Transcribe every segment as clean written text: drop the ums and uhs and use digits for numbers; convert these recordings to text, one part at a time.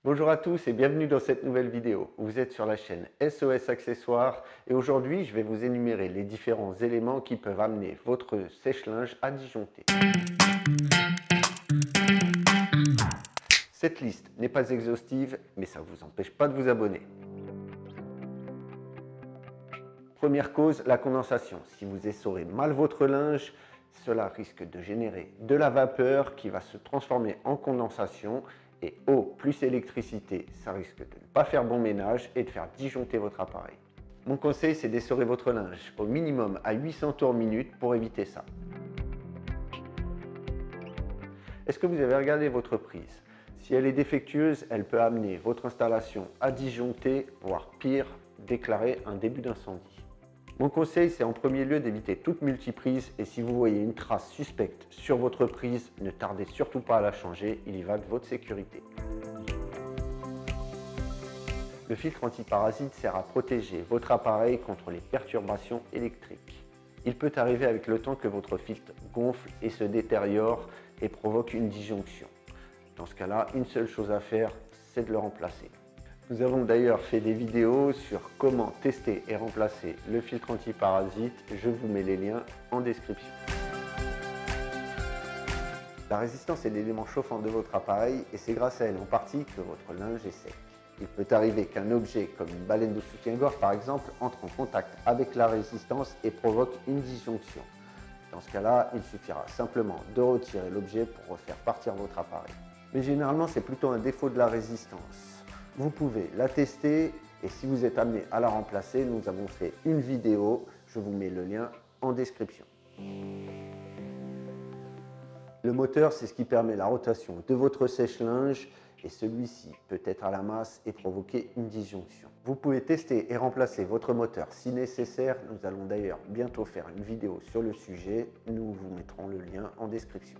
Bonjour à tous et bienvenue dans cette nouvelle vidéo. Vous êtes sur la chaîne SOS Accessoires et aujourd'hui je vais vous énumérer les différents éléments qui peuvent amener votre sèche-linge à disjoncter. Cette liste n'est pas exhaustive mais ça ne vous empêche pas de vous abonner. Première cause, la condensation. Si vous essorez mal votre linge, cela risque de générer de la vapeur qui va se transformer en condensation et eau plus électricité, ça risque de ne pas faire bon ménage et de faire disjoncter votre appareil. Mon conseil, c'est d'essorer votre linge au minimum à 800 tours minute pour éviter ça. Est-ce que vous avez regardé votre prise? Si elle est défectueuse, elle peut amener votre installation à disjoncter, voire pire, déclarer un début d'incendie. Mon conseil, c'est en premier lieu d'éviter toute multiprise et si vous voyez une trace suspecte sur votre prise, ne tardez surtout pas à la changer, il y va de votre sécurité. Le filtre antiparasite sert à protéger votre appareil contre les perturbations électriques. Il peut arriver avec le temps que votre filtre gonfle et se détériore et provoque une disjonction. Dans ce cas-là, une seule chose à faire, c'est de le remplacer. Nous avons d'ailleurs fait des vidéos sur comment tester et remplacer le filtre antiparasite. Je vous mets les liens en description. La résistance est l'élément chauffant de votre appareil et c'est grâce à elle en partie que votre linge est sec. Il peut arriver qu'un objet comme une baleine de soutien-gorge par exemple entre en contact avec la résistance et provoque une disjonction. Dans ce cas-là, il suffira simplement de retirer l'objet pour refaire partir votre appareil. Mais généralement, c'est plutôt un défaut de la résistance. Vous pouvez la tester et si vous êtes amené à la remplacer, nous avons fait une vidéo, je vous mets le lien en description. Le moteur, c'est ce qui permet la rotation de votre sèche-linge et celui-ci peut être à la masse et provoquer une disjonction. Vous pouvez tester et remplacer votre moteur si nécessaire. Nous allons d'ailleurs bientôt faire une vidéo sur le sujet. Nous vous mettrons le lien en description.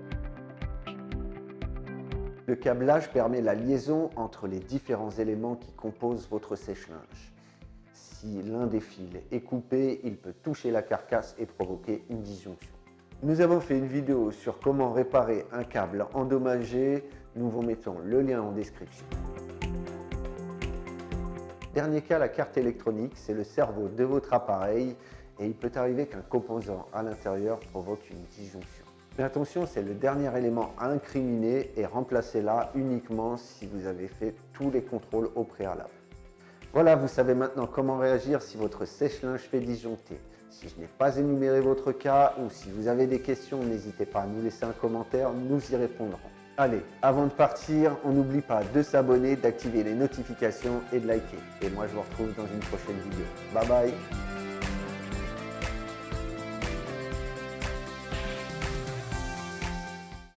Le câblage permet la liaison entre les différents éléments qui composent votre sèche-linge. Si l'un des fils est coupé, il peut toucher la carcasse et provoquer une disjonction. Nous avons fait une vidéo sur comment réparer un câble endommagé. Nous vous mettons le lien en description. Dernier cas, la carte électronique, c'est le cerveau de votre appareil et il peut arriver qu'un composant à l'intérieur provoque une disjonction. Mais attention, c'est le dernier élément à incriminer et remplacez-la uniquement si vous avez fait tous les contrôles au préalable. Voilà, vous savez maintenant comment réagir si votre sèche-linge fait disjoncter. Si je n'ai pas énuméré votre cas ou si vous avez des questions, n'hésitez pas à nous laisser un commentaire, nous y répondrons. Allez, avant de partir, on n'oublie pas de s'abonner, d'activer les notifications et de liker. Et moi, je vous retrouve dans une prochaine vidéo. Bye bye!